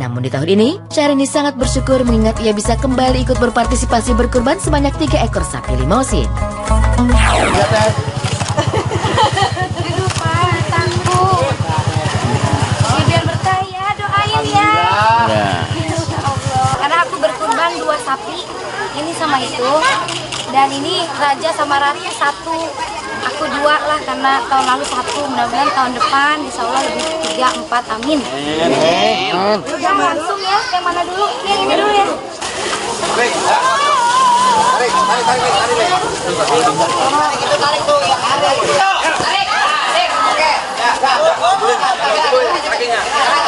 Namun di tahun ini, Syahrini sangat bersyukur mengingat ia bisa kembali ikut berpartisipasi berkurban sebanyak 3 ekor sapi limousin. Aduh Pak, tangguh. Biar berkah ya, doain ya. Insya Allah. Karena aku berkurban 2 sapi, ini sama itu. Dan ini Raja sama Ratu 1. Aku 2 lah karena tahun lalu 1. Mudah-mudahan tahun depan insya Allah lebih 3, 4, amin. Udah langsung ya, yang mana dulu? Yang ini dulu ya. Tarik tuh yang ada. Tarik. Oke. Kakinya.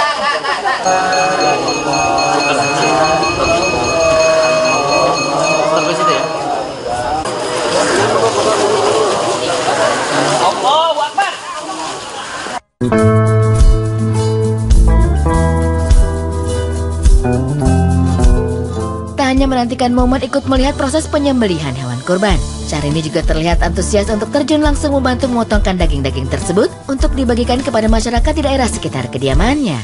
Sampai situ ya. Allahu Akbar. Tak hanya menantikan momen ikut melihat proses penyembelihan hewan kurban, Syahrini juga terlihat antusias untuk terjun langsung membantu memotongkan daging-daging tersebut untuk dibagikan kepada masyarakat di daerah sekitar kediamannya.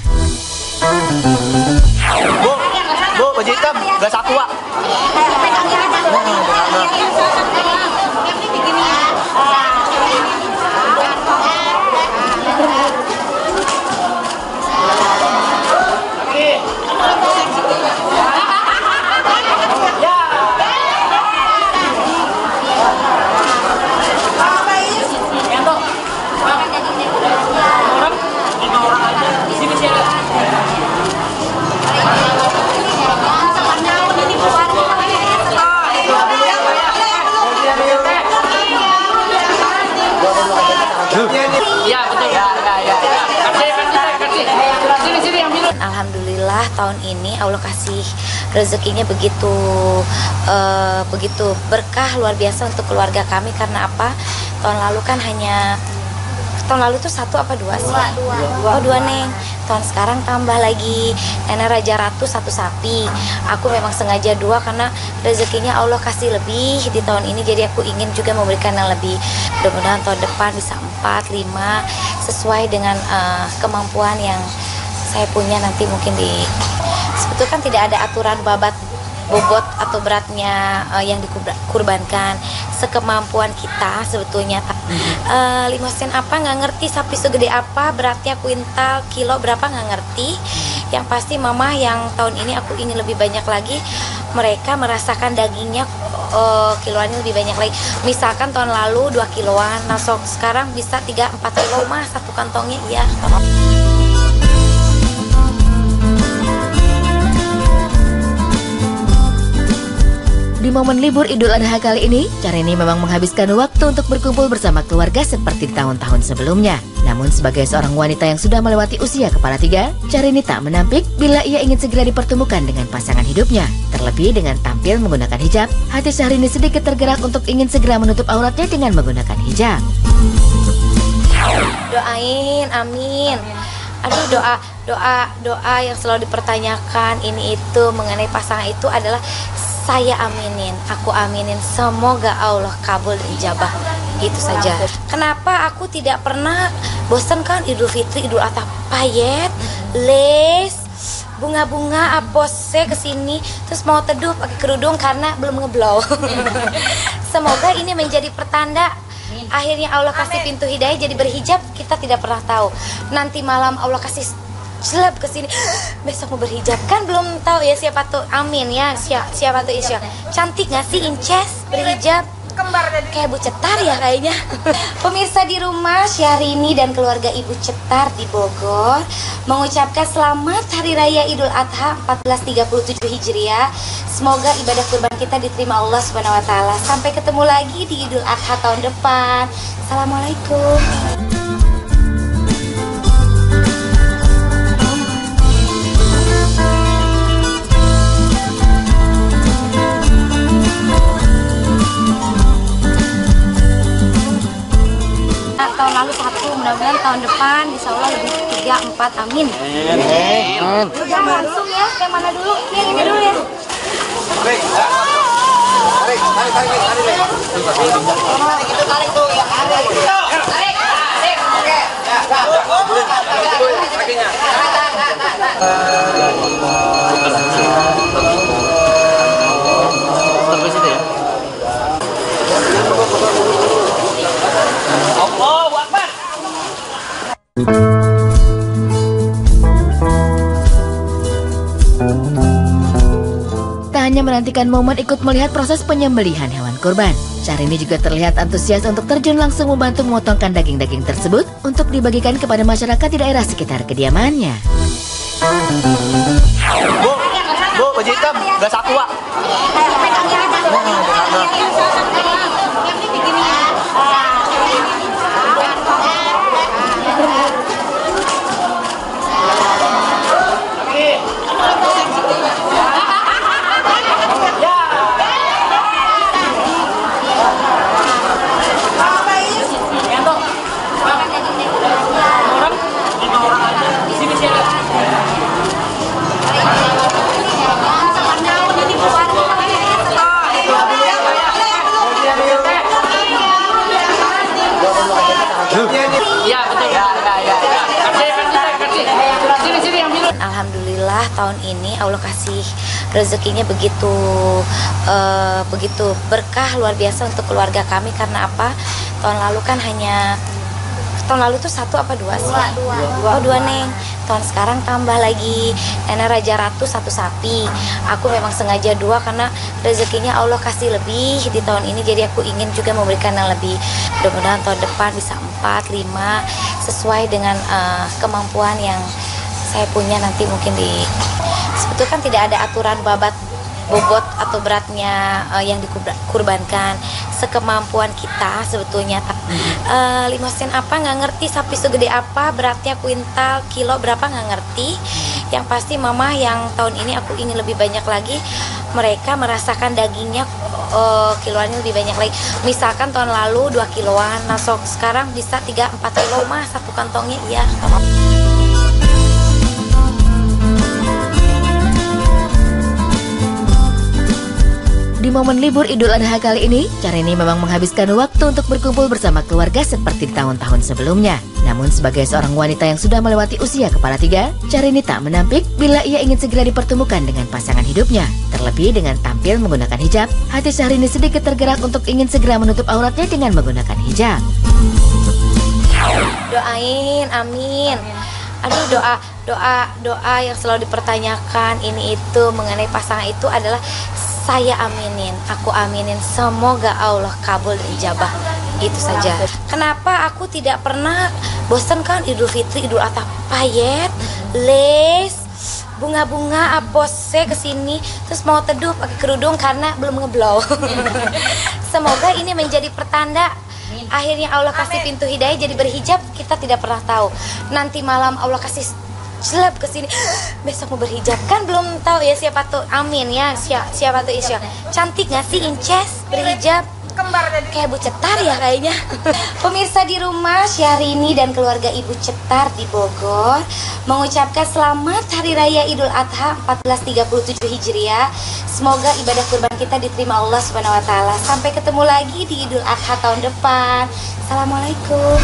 Bu, baju hitam, gelas aqua. Alhamdulillah tahun ini Allah kasih rezekinya begitu berkah luar biasa untuk keluarga kami. Karena apa? Tahun lalu tuh 1 apa 2 sih? 2 Neng. Tahun sekarang tambah lagi Nenek Raja Ratu 1 sapi. Aku memang sengaja 2 karena rezekinya Allah kasih lebih di tahun ini. Jadi aku ingin juga memberikan yang lebih. Mudah-mudahan tahun depan bisa 4, 5 sesuai dengan kemampuan yang saya punya nanti. Mungkin sebetulnya kan tidak ada aturan bobot atau beratnya yang dikurbankan, sekemampuan kita sebetulnya. 5 sen apa nggak ngerti, sapi segede apa, beratnya kuintal, kilo berapa nggak ngerti. Yang pasti mama yang tahun ini aku ingin lebih banyak lagi, mereka merasakan dagingnya kiloannya lebih banyak lagi. Misalkan tahun lalu 2 kiloan, nah sekarang bisa 3-4 kilo mah satu kantongnya. Iya. Di momen libur Idul Adha kali ini, Syahrini memang menghabiskan waktu untuk berkumpul bersama keluarga seperti di tahun-tahun sebelumnya. Namun sebagai seorang wanita yang sudah melewati usia kepala 3, Syahrini tak menampik bila ia ingin segera dipertemukan dengan pasangan hidupnya. Terlebih dengan tampil menggunakan hijab, hati Syahrini sedikit tergerak untuk ingin segera menutup auratnya dengan menggunakan hijab. Doain, amin. Aduh, doa yang selalu dipertanyakan ini itu mengenai pasangan itu adalah saya aminin, aku aminin, semoga Allah kabul dan ijabah. Gitu saja. Kenapa aku tidak pernah bosan kan Idul Fitri, Idul Adha, payet, les, bunga-bunga, apose kesini, terus mau teduh pakai kerudung karena belum ngeblow. Semoga ini menjadi pertanda akhirnya Allah kasih pintu hidayah jadi berhijab. Kita tidak pernah tahu. Nanti malam Allah kasih seleb ke sini, besok mau berhijab kan belum tahu ya, siapa tuh, amin ya. Siapa tuh Isya, cantik nggak sih Inces berhijab, kembar kayak Bu Cetar ya kayaknya. Pemirsa di rumah, Syahrini dan keluarga Ibu Cetar di Bogor mengucapkan selamat Hari Raya Idul Adha 1437 Hijriah. Semoga ibadah kurban kita diterima Allah Subhanahu wa taala. Sampai ketemu lagi di Idul Adha tahun depan. Assalamualaikum. Tahun lalu 1, mudah-mudahan tahun depan insya Allah lebih 3, 4, amin. Udah langsung ya, yang mana dulu? Yang ini dulu ya. Tarik tuh yang ada. Tarik. Oke. Kakinya. hanya menantikan momen ikut melihat proses penyembelihan hewan kurban. Syahrini juga terlihat antusias untuk terjun langsung membantu memotongkan daging-daging tersebut untuk dibagikan kepada masyarakat di daerah sekitar kediamannya. Bu, baju hitam, gas aqua. Alhamdulillah tahun ini Allah kasih rezekinya begitu berkah luar biasa untuk keluarga kami. Karena apa? Tahun lalu tuh 1 apa 2 sih? Dua Neng. Tahun sekarang tambah lagi Nenek Raja Ratu 1 sapi. Aku memang sengaja 2 karena rezekinya Allah kasih lebih di tahun ini. Jadi aku ingin juga memberikan yang lebih. Mudah-mudahan tahun depan bisa 4, 5 sesuai dengan kemampuan yang saya punya nanti. Mungkin sebetulnya kan tidak ada aturan bobot atau beratnya yang dikurbankan, sekemampuan kita sebetulnya. 5 sen apa nggak ngerti, sapi segede apa, beratnya kuintal, kilo berapa nggak ngerti. Yang pasti mama yang tahun ini aku ingin lebih banyak lagi, mereka merasakan dagingnya kiloannya lebih banyak lagi. Misalkan tahun lalu 2 kiloan, nah sekarang bisa 3-4 kilo mah satu kantongnya. Iya. Di momen libur Idul Adha kali ini, Syahrini memang menghabiskan waktu untuk berkumpul bersama keluarga seperti di tahun-tahun sebelumnya. Namun sebagai seorang wanita yang sudah melewati usia kepala 3, Syahrini tak menampik bila ia ingin segera dipertemukan dengan pasangan hidupnya. Terlebih dengan tampil menggunakan hijab, hati Syahrini sedikit tergerak untuk ingin segera menutup auratnya dengan menggunakan hijab. Doain, amin. Aduh, doa yang selalu dipertanyakan ini itu mengenai pasangan itu adalah saya aminin, aku aminin, semoga Allah kabul dan ijabah. Itu saja. Kenapa aku tidak pernah bosan kan Idul Fitri, Idul Adha, payet, les, bunga-bunga, apose kesini, terus mau teduh pakai kerudung karena belum ngeblow. Semoga ini menjadi pertanda akhirnya Allah kasih pintu hidayah jadi berhijab. Kita tidak pernah tahu. Nanti malam Allah kasih seleb ke sini, besok mau berhijab kan belum tahu ya, siapa tuh. Amin ya. Siapa tuh Isya. Cantik nggak sih Inces berhijab? Kembar jadi kayak Bu Cetar ya kayaknya. Pemirsa di rumah, Syahrini dan keluarga Ibu Cetar di Bogor mengucapkan selamat Hari Raya Idul Adha 1437 Hijriah. Semoga ibadah kurban kita diterima Allah Subhanahu wa taala. Sampai ketemu lagi di Idul Adha tahun depan. Assalamualaikum.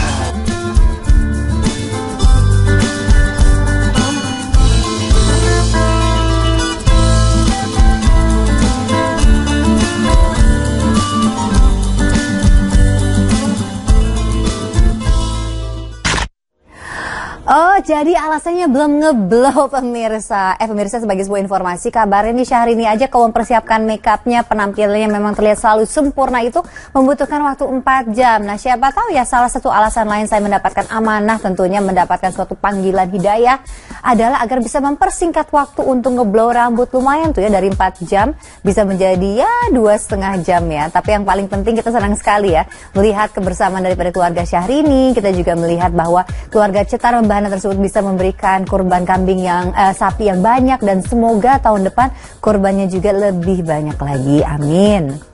Oh, jadi alasannya belum ngeblow pemirsa. Pemirsa, sebagai sebuah informasi, kabarnya nih Syahrini aja kalau mempersiapkan makeupnya, penampilannya memang terlihat selalu sempurna itu membutuhkan waktu 4 jam. Nah, siapa tahu ya salah satu alasan lain saya mendapatkan amanah, tentunya mendapatkan suatu panggilan hidayah adalah agar bisa mempersingkat waktu untuk ngeblow rambut. Lumayan tuh ya, dari 4 jam bisa menjadi ya 2,5 jam ya. Tapi yang paling penting kita senang sekali ya melihat kebersamaan daripada keluarga Syahrini. Kita juga melihat bahwa keluarga Cetar tersebut bisa memberikan kurban kambing yang sapi yang banyak, dan semoga tahun depan kurbannya juga lebih banyak lagi. Amin.